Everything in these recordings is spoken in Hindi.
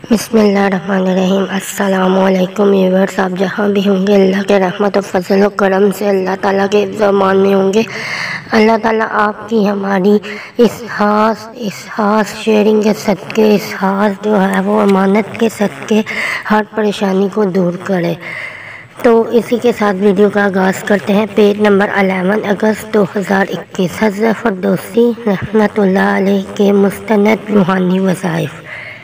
बिस्मिल्लाहिर्रहमानिर्रहीम। अस्सलामुअलैकुम व्यूअर्स, आप जहाँ भी होंगे अल्लाह के रहमत और फजल और करम से अल्लाह ताला के ज़मान में होंगे। अल्लाह ताला आपकी हमारी इस खास शेयरिंग के सदक़े, इस खास जो है वो अमानत के सदक़े हर परेशानी को दूर करे। तो इसी के साथ वीडियो का आगाज़ करते हैं। पेज नंबर 11 अगस्त 2021 हज़रत फ़रदौसी रहमतुल्लाह अलैह के मुस्तनद रूहानी वज़ाइफ़।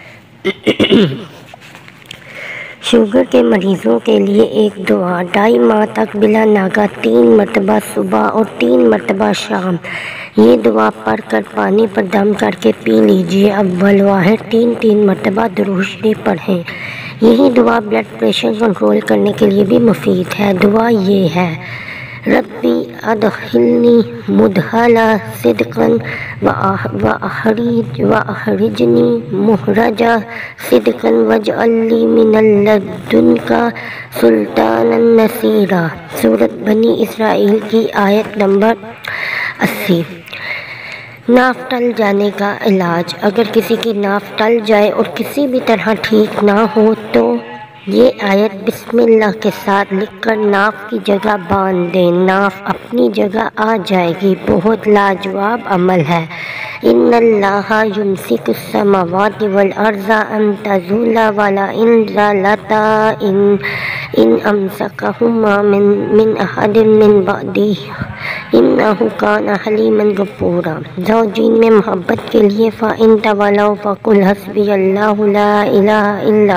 शुगर के मरीज़ों के लिए एक दुआ। 2.5 माह तक बिला नागा 3 मरतबा सुबह और 3 मरतबा शाम ये दुआ पढ़ कर पानी पर दम करके पी लीजिए। अव्वल वाहिद 3 मरतबा दुरूद शरीफ पढ़ें। यही दुआ ब्लड प्रेशर कंट्रोल करने के लिए भी मुफीद है। दुआ ये है, रब्बी अदखिलनी मुदखला सिद्क़न व अखरिजनी मुखरजा सिद्क़न वजअलनी मिनल लदुनका सुल्तानन नसीरा। सूरत बनी इसराइल की आयत नंबर 80। नाफ टल जाने का इलाज। अगर किसी की नाफ टल जाए और किसी भी तरह ठीक ना हो तो ये आयत बिस्मिल्लाह के साथ लिखकर नाफ की जगह बांध दें। नाफ अपनी जगह आ जाएगी। बहुत लाजवाब अमल है। इन्नल्लाहा युमसिकुस समावाति वल अर्ज़ा अन तज़ूला वला इन ज़ालता इन अमसकहुमा मिन अहदिन मिन बअदिही इन्नहु काना हलीमन गफूरा। ज़ौजीन में मोहब्बत के लिए फ़इन तवल्लौ फ़कुल हस्बियल्लाहु ला इलाहा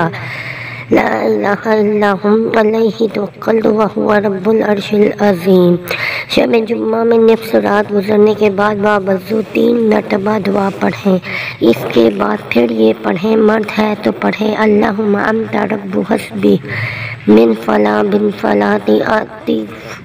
इल्ला हुव अलैहि तवक्कलतु व हुवा रब्बुल अर्शिल अज़ीम। शब जुम्मा में निफ्स रात गुजरने के बाद बावज़ू 3 मरतबा दुआ पढ़ें। इसके बाद फिर ये पढ़ें, मर्द है तो पढ़ें, अल्लाहुम्मा अंता रब्बु हस्बी मिन फला बिन फलाती आती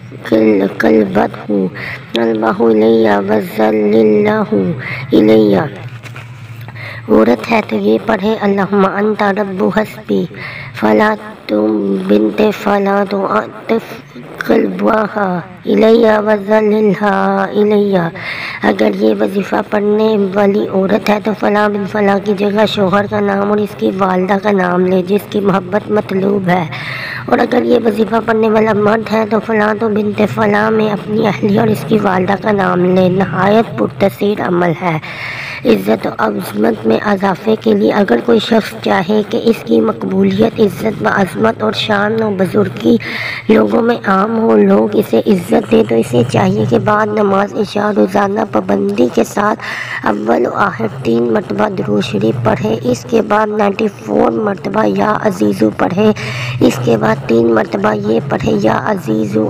कल्बहु इलैया वज़ल्लिल्लाहु इलैया। औरत है तो ये पढ़े, अल्लाहुम्मा अंता रब्बु हस्बी फला तुम बिनते फला तो आतिफ कल्बहा इलैया वज़ल्लिल्हा इलैया। अगर ये वजीफ़ा पढ़ने वाली औरत है तो फ़ला बिन फ़ला की जगह शोहर का नाम और इसकी वालदा का नाम ले जिसकी मोहब्बत मतलूब है। और अगर ये वजीफ़ा पढ़ने वाला मर्द है तो फ़ला तो बिनते फ़ला में अपनी अहलिया और इसकी वालदा का नाम ले। नहायत पुरतसीर अमल है। इज़्ज़त और अज़मत में इजाफ़े के लिए अगर कोई शख्स चाहे कि इसकी मकबूलियत, इज़्ज़त व अज़मत और शान और बुज़ुर्गी लोगों में आम हो, लोग इसे इज़्ज़त दे, तो इसे चाहिए कि बाद नमाज इशा रोज़ाना पाबंदी के साथ अव्वल व आखिर 3 मरतबा दुरूद शरीफ पढ़े। इसके बाद 94 मरतबा या अज़ीज़ु पढ़े। इसके बाद 3 मरतबा ये पढ़े, या अज़ीज़ु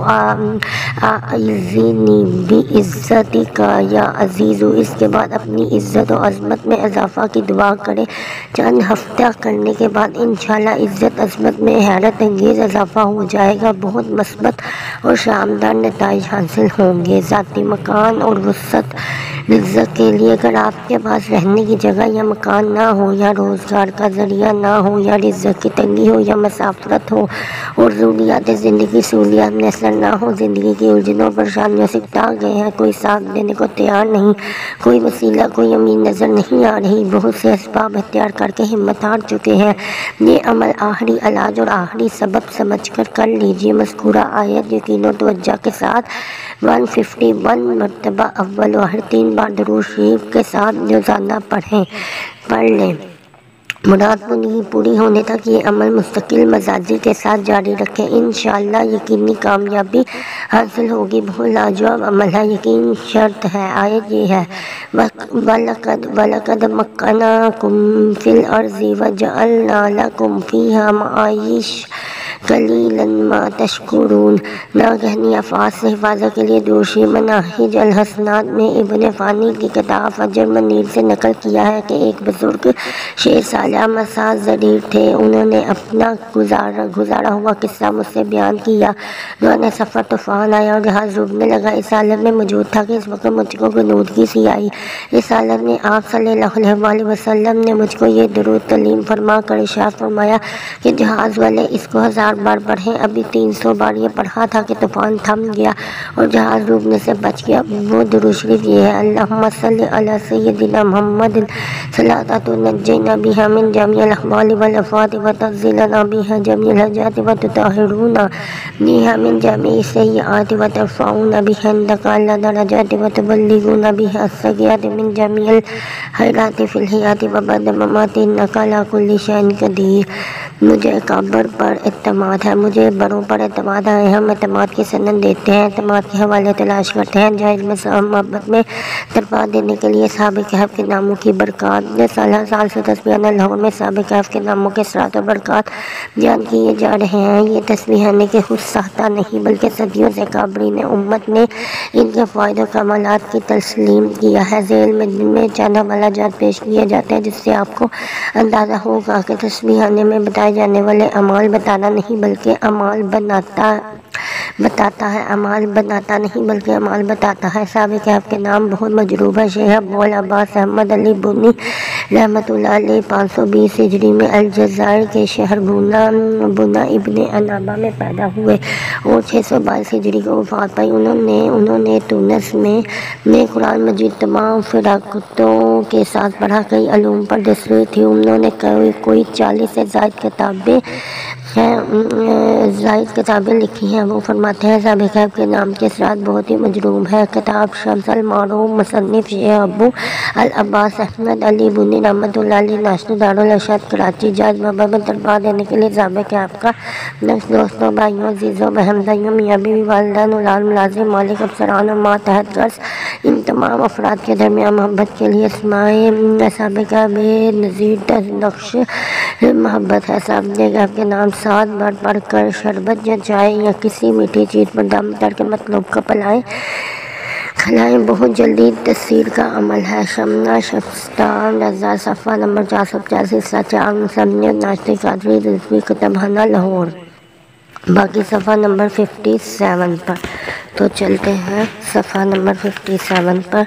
आइज़नी बि इज़्ज़तिका या अज़ीज़ु। इसके बाद अपनी इज़्ज़त और अज़मत में इजाफ़ा की दुआ करें। चंद हफ्ता करने के बाद इंशाअल्लाह इज़्ज़त अज़मत में हैरत अंगेज़ इजाफ़ा हो जाएगा। बहुत मस्बत और शानदार नताइज हासिल होंगे। ज़ाती मकान और वसअत रिज़्क़ के लिए अगर आपके पास रहने की जगह या मकान ना हो, या रोज़गार का ज़रिया ना हो, या रिज़्क़ की तंगी हो, या मसाफ़रत हो और ज़रूरियात ज़िंदगी सहूलियात मैसर ना हो, ज़िंदगी की उलझनों परेशानियों से उकता गए हैं, कोई साथ देने को तैयार नहीं, कोई वसीला, कोई उम्मीद नज़र नहीं आ रही, बहुत से असबाब इख्तियार करके हिम्मत हार चुके हैं, ये अमल आखिरी इलाज और आखिरी सबब समझकर कर लीजिए। मज़कूरा आयत यकीन और तवज्जो के साथ 151 मरतबा अव्वल व आखिर 3 बार दुरूद शरीफ के साथ रोज़ाना पढ़ लें। मुराद पूरी होने तक ये अमल मुस्तकिल मजाजी के साथ जारी रखें। इंशाअल्लाह यकीनी कामयाबी हासिल होगी। बहुत लाजवाब अमल है, यकीन शर्त है। आयत ये है, वलक़द मक्कनाकुम फिल अर्ज़ि वजअलना लकुम फ़ीहा मआइश कलीलन मा तशकुरून। नागहनी अफ़ाज़ से हिफाजत के लिए दूसरी मनाहिज अल हसनात में इब्न फ़ानी की किताब फजर मनीर से नकल किया है कि एक बुजुर्ग शेर साला मसाज ज़रीर थे। उन्होंने अपना गुजारा हुआ किस्सा मुझसे बयान किया। दौरान सफ़र तूफ़ान आया और जहाज़ डूबने लगा। इस हालत में मौजूद था कि इस वक्त मुझको गनूदगी सी आई। इस हालत में आप सल्लल्लाहु अलैहि वसल्लम ने मुझको ये दुरूद तलीम फरमा कर इरशाद फरमाया कि जहाज़ वाले इसको 1000 1000 बार पढ़ें। अभी 300 बार ये पढ़ा था कि तूफ़ान थम गया और जहाज़ डूबने से बच गया। वो दुरूद शरीफ ये है, अल्लाहुम्मा सल्ली अला सय्यदिना मुहम्मदिन सलातु नज्जिना बिहा मिन जमीइल अहवालि वल आफ़ाति व तज़िलना बिहा जमीइल हजाति व तुताहिरुना बिहा मिन जमीइ सय्यिआति व तरफ़उना बिहा इंदका अला दरजाति व तुबल्लिगुना बिहा अस्सगियाति मिन जमीइल खैराति फिल हयाति व बअद ममाति इन्नका अला कुल्लि शैइन क़दीर। मुझे कब्र पर एतमाद है, मुझे बड़ों पर एतमाद है। हम एतमाद की सनद देते हैं, एतमाद के हवाले तलाश करते हैं। जाहिल में मोहब्बत में तरफा देने के लिए साहब कहफ के नामों की बरक़ात साल साल से तस्बीहाने लाहौर में साहब कहफ के नामों के असरात और बरक़ात बयान किए जा रहे हैं। ये तस्बीहाने के खुद साहता नहीं बल्कि सदियों से काबरीन उम्मत ने इनके फ़ायदे कमालात की तस्लीम किया है। झेल में चंद हवालाजात पेश किए जाते हैं जिससे आपको अंदाज़ा होगा कि तस्बीहाने में बताए जाने वाले अमाल बताना नहीं बल्कि अमाल बताता है, अमाल बनाता नहीं बल्कि अमाल बताता है। साहब कहफ के नाम बहुत मजरूब है। शेख अब्दुल अब्बास अहमद अली बुनी रहमतुल्लाह अलैह 520 हिजरी में अलजायर के शहर बुना इब्ने अनाबा में पैदा हुए और 622 हिजरी को वफ़ात पाई। उन्होंने तुनिस में कुरान मजीद तमाम फ़िराक़तों के साथ पढ़ा। कई अलूम पर दस्तूर थी। उन्होंने कोई 40 से ज़ायद किताबें लिखी हैं। वो फरमाते हैं साहब कहफ के नाम के असरात बहुत ही मजरूब है। किताब शम्सुल मारूफ मुसन्निफ़ शेख अबू अल अब्बास अहमद अली बुनी रहमतुल्लाह अलैह नाश्ता दारुल इरशाद कराची जाज बाबा में तरबा देने के लिए साहब कहफ का नक्श दोस्तों भाइयों अजीज़ों बहमदाइयों मियाँ बीवी वालिदैन औलाद मुलाज़िम मालिक अफसरान और मातहत गर्स इन तमाम अफराद के दरमियान मोहब्बत के लिए इसमाए साहब का बेनज़ीर नक्श मोहब्बत है। साहब कहफ के नाम 7 बार पढ़ कर शरबत या चाय या किसी मीठी चीज़ पर दम करके मतलूब का खिलाएँ बहुत जल्दी तस्वीर का अमल है। शमना शफ्तान रज़ा सफ़ा नंबर 485 4 मुसन्निफ़ नाश्ते कादरी रिज़वी कुतुबखाना लाहौर। बाकी सफ़ा नंबर 57 पर। तो चलते हैं सफ़ा नंबर 57 पर।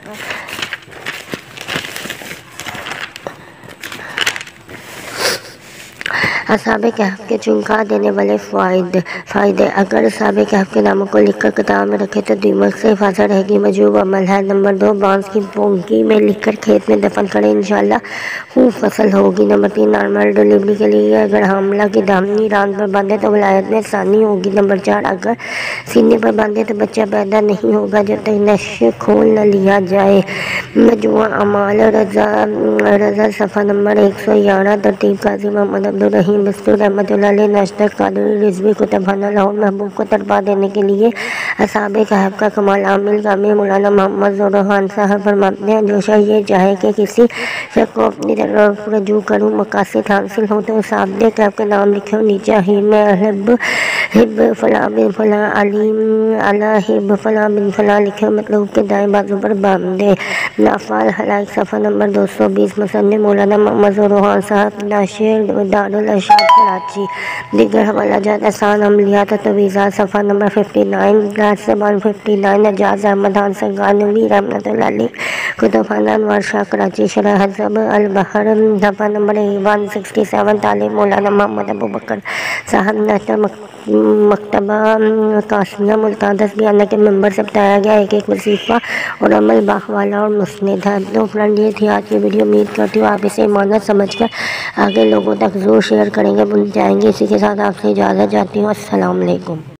असहाब कहफ के चुनका देने वाले फ़ायदे अगर असहाब कहफ के नामों को लिखकर किताब में रखे तो दीमक से हिफाजत रहेगी, मजरूब अमल है। नंबर 2 बांस की पोंकी में लिखकर खेत में दफन करें, इंशाअल्लाह खूब फसल होगी। नंबर 3 नॉर्मल डिलीवरी के लिए अगर हामला की दामनी रान पर बांधे तो विलायत में आसानी होगी। नंबर 4 अगर सीने पर बांधे तो बच्चा पैदा नहीं होगा जब तक नशे खोल न लिया जाए। मजमुआ अमाल रज़ा सफ़ा नंबर 111 तरतीब काजी मोहम्मद अब्दुल रहीम बस्तूर रहमतुल्लाह अलैह नाश्ता कादरी रिज़वी कुतुबखाना लाहौर। महबूब को तरबा देने के लिए असहाब कहफ का कमाल आमिल कामिल मौलाना मोहम्मद ज़ोरान साहब फरमाते हैं, जो शख्स ये चाहे कि किसी शख्स को अपनी तरफ रजू करूँ मकासद हासिल हो तो असहाब कहफ के नाम लिखे। नीचे ही में हिब फ़लाँ बिन फ़लाँ अलीम अला हिब फ़लाँ बिन फ़लाँ लिखे मतलब के दाएँ बाजू पर बांधे। नाफाल हलाक सफ़ा नंबर 220 मुसन्निफ़ मौलाना मोहम्मद ज़ोरान साहब नाशिर दारुल इरशाद कराची। दीगर हवालाजात आसान अमलियात और तवीज़ात सफ़ा नंबर 59 159 नजाज़ अहमद खान संगानवी रहमतुल्लाह अलैह कुतुबखाना अनवार शाह कराची। शरह हज़ब अल बहर सफ़ा नंबर 167 तालिब मौलाना मोहम्मद अबू बकर साहब नाश्ता मकतबा कासिया मुल्तान तस्बीहाना के मेंबर से बताया गया एक वजीफ़ा और अमल बाखवाला और मुस्निद है। तो फ्रेंड ये थी आज की वीडियो। उम्मीद करती हूँ आप इसे ईमानत समझकर आगे लोगों तक ज़रूर शेयर करेंगे, भूल जाएंगे। इसी के साथ आपसे इजाज़त चाहती हूँ। अस्सलाम वालेकुम।